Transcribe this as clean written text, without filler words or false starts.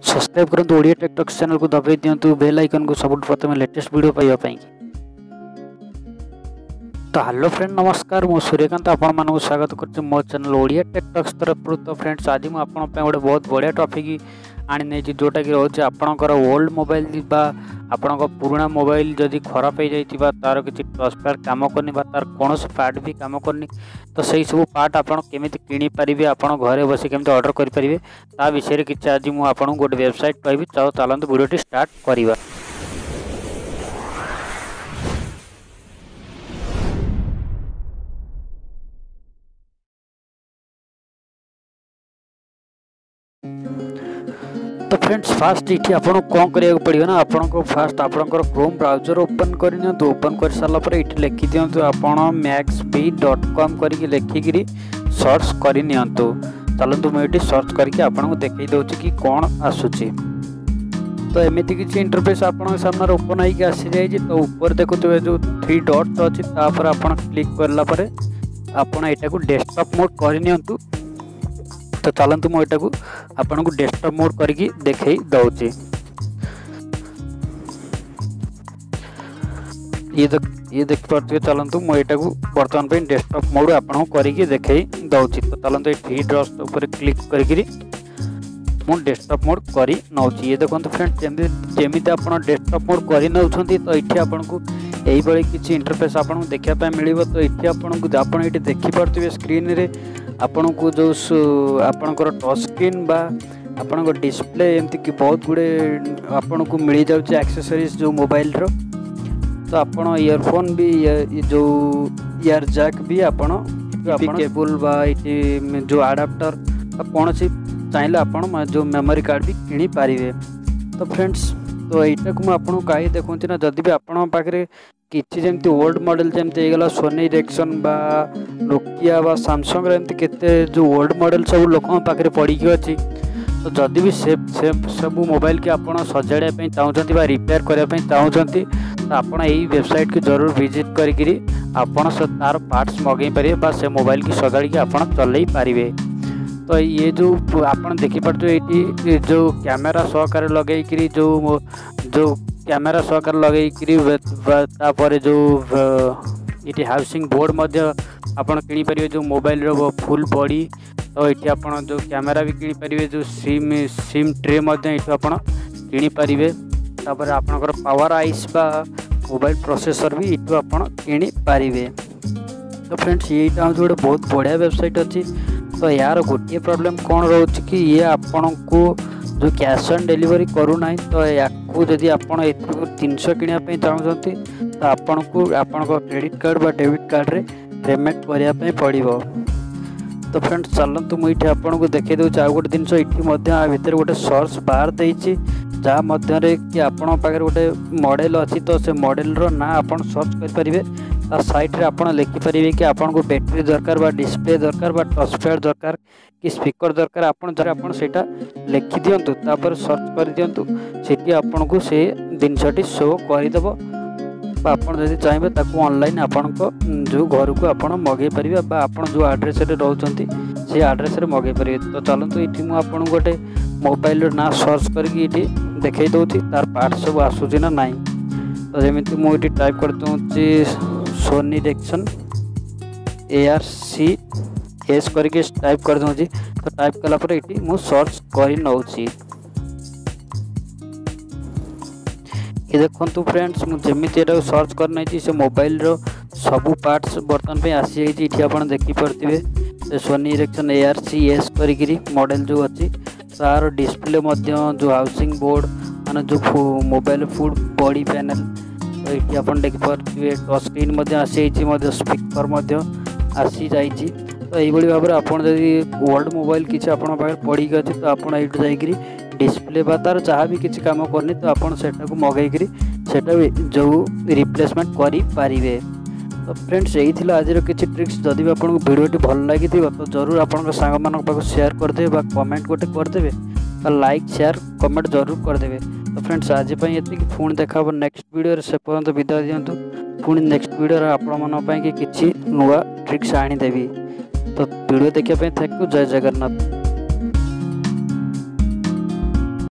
Subscribe करंतु Odia tech talks channel को दबाई दियंतु बेल आइकन को सबुठ प्रथम लेटेस्ट वीडियो पाइबा पई। तो हेलो फ्रेंड नमस्कार, मो सूर्यकांत आपण मानक स्वागत करछु मो चैनल ओडिया टेक टॉक्स तरफ। तो फ्रेंड्स आज मु आपण पे गोटे बहुत बढ़िया टॉपिक आनी नै जोटा कि रोचे आपणकर ओल्ड मोबाइल बा आपणक पुराना मोबाइल जदि खराब हो जाइतिबा तार किछि टचपैड काम करनी बा तार कोनोस पार्ट भी काम करनी, तो सही सब पार्ट आपण केमिति किनी परिबे, आपण घरे बसी केमिति ऑर्डर करि परिबे ता विषय रे किछि आज मु आपण गोटे वेबसाइट कहबी। चलंतु वीडियोटी स्टार्ट करिबा। तो फ्रेंड्स फास्ट ये आपको कौन करिया पड़ो ना, आपको फास्ट आपंकर क्रोम ब्राउजर ओपन करनी तो ओपन कर सारा पर ये लिखि दिंतु आप maxb.com करके लिखिकी सर्च करनी। चलतु मुझे सर्च करके आपको देखई दूसरी कि कौन आसूची। तो एमती किसी इंटरफेस आपन सामने ओपन होगी आसी जाए। तो ऊपर देखुए जो 3 डॉट्स अच्छी तापर आप क्लिक करापर आपड़ यहाँ डेस्कटॉप मोड करनी। तो चलतु मुझे आपन को डेस्कटॉप मोड करके देखई दउची। ये देख पार्थे। चलतु मुझे बर्तमान पे डेस्कटॉप मोड आपन करके देखई दउची। तो चलतु 3 डॉट्स ऊपर क्लिक करके मु डेस्कटॉप मोड करी नौची। ये देखो फ्रेंड्स जमी आप डेस्कटॉप मोड कर नौछंती तो ये आपन को यही बड़ी किसी इंटरफेस आपन देखा मिल। तो ये आपन ये देखिपे स्क्रीन रे आपन को जो आपणकर टच स्क्रीन बा आपन डिस्प्ले एमती कि बहुत गुड़े आपन को मिल जाऊँ एक्सेसरीज जो मोबाइल रो। तो आपन ईयरफोन भी जो ईयर जैक भी आपन केबल बा जो अडाप्टर कौन सी चाहिए आपन जो मेमोरी कार्ड भी किनी पारिबे। तो फ्रेंड्स तो यहाँ को मुझे कहीं देखुची ना जदि भी आपण पाखे किसी जमी ओल्ड मॉडल जमी गला सोनी इरेक्शन बा नोकिया बा सैमसंग एमती केते जो ओल्ड मॉडल सब लोक पाखे पड़ी अच्छी। तो जदि भी से सब मोबाइल की आप सजाड़ा चाहते बा रिपेयर करने चाहते तो आपड़ यही वेबसाइट की जरूर विजिट करी आपड़ तार पार्ट्स मगई पारे बा से मोबाइल की सजाड़ी आप चलई पारे। तो ये जो आप देखिपे ये जो कैमेरा सहकार लगे जो कैमेरा सहकार लगे तापर जो ये हाउसिंग बोर्ड आप किपर जो मोबाइल रो फुल बॉडी। तो ये आप जो कैमेरा भी किपर जो सिम ट्रे आप किपर तापर आपनकर पावर आइस बा मोबाइल प्रोसेसर भी ये आप किपर। तो फ्रेंड्स ये गोटे बहुत बढ़िया वेबसाइट अच्छी। तो यार गोटे प्रॉब्लम कौन रोचे कि ये आपन को जो कैश ऑन डिलीवरी करूना। तो या जदि आप 300 किनापी चाहते तो आपन को आपन क्रेडिट कार्ड बा डेबिट कार्ड रे पेमेंट करने पड़ो। तो फ्रेंड्स चलतु मुझे आपन को देखई दूसरी आउ गोटे जिनस ये भितर गोटे सर्च बार देती जहाँ मध्य कि आपण पाखे गोटे मॉडल अच्छी। तो से मॉडल रो ना आपन सर्च करेंगे ता साइट रे आपन लिखिपारे कि आपन को बैटरी दरकार बा डिस्प्ले दरकार बा टचपैड दरकार कि स्पीकर दरकार आपन जरा आपन सेटा लिखि दियंतु तापर सर्च कर दियंतु सेठी आपन को से जिनसटी शो कर देबो। आपन जदि चाहिए ताको ऑनलाइन आपन को जो घर को आपन मगे परिबे बा आपन जो एड्रेस रे रहउचंती से एड्रेस रे मगे परिबे। तो चलंतु इठी मु आपन गोटे मोबाइल रो ना सर्च करके इठी देखै दउची तार पार्ट सब आसुची ना नाही। तो जेमिति मु इठी टाइप कर दउची सोनी इरेक्शन ARCS करके टाइप कर दूँगी। तो टाइप कला पर ये मु सर्च कर नौची। ये देखो फ्रेंड्स मुझे सर्च करना से मोबाइल रो सबू पार्ट्स बर्तमान पे आसी जाइए। ये आप देखिपे सोनी इरेक्शन ARCS करी मॉडल जो अच्छी तार डिस्प्ले जो हाउसिंग बोर्ड मान जो मोबाइल फुल बॉडी पैनल। तो ये आप देखिपे टच स्क्रीन आसी स्पीकर आसी जाइए। तो यही भाव में आपड़ जब ओल्ड मोबाइल किसी आप पड़ी अच्छी तो आपड़ ये डिस्प्ले बा तार जहाँ भी किसी काम करनी तो आपड़ से मगेकरी से जो रिप्लेसमेंट करें। तो फ्रेंड्स यही थी आज किसी ट्रिक्स। जदि भी आपको वीडियोटी भल लगी तो जरूर आप सांग मान पाक शेयर करदे कमेंट गोटे करदे लाइक शेयर कमेंट जरूर करदे। तो फ्रेंड्स आज ये पुणी देखा नेक्स्ट वीडियो से पर्यंत विदा दिंतु। पुणी नेक्स्ट वीडियो आपण कि नुआ ट्रिक्स आनीदेवी। तो वीडियो देखा थैंक यू। जय जगन्नाथ।